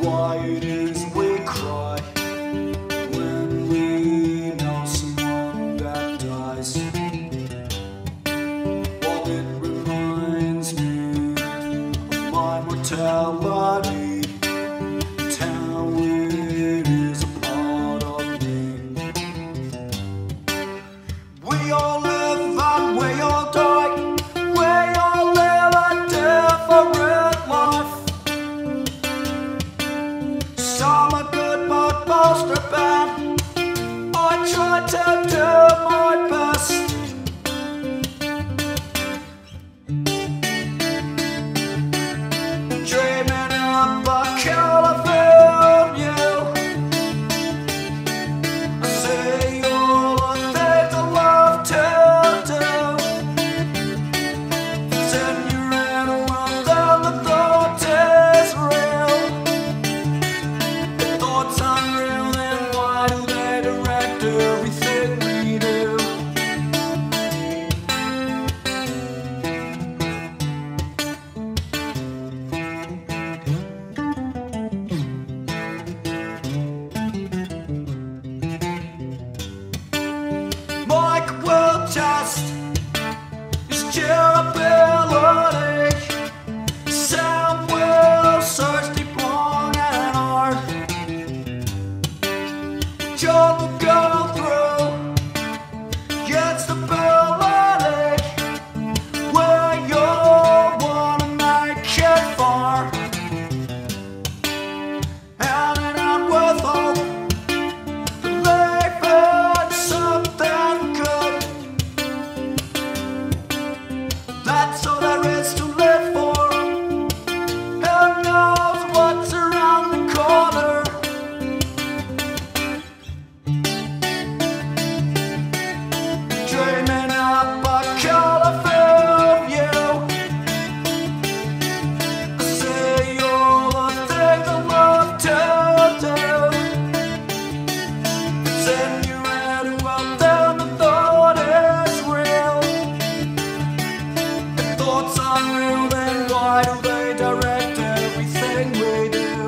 why it is we cry when we know someone that dies. Well, it reminds me of my mortality, and how it is a part of me. We all live and we all die. We all live a different life. Some are good but most are bad. I try to do my best. Dreaming up a California. I see all the things I love to do. It's in your head, well, then the thought is real. The thoughts unreal, then why do they direct everything we do? Mike will test his durability. Sam will search deep, long and hard. John will go through its stability, where you wanna make it far. Handing out with hope, believing something good. That's all there is to live for. Who knows what's around the corner? Dreaming up a California. I see all the things I love to do. It's in your head, well, then the thought is real. If thoughts unreal, then why do they direct everything we do?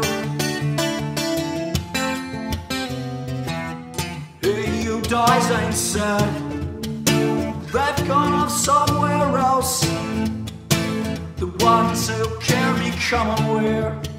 He who dies ain't sad. They've gone off somewhere else. The ones who can become aware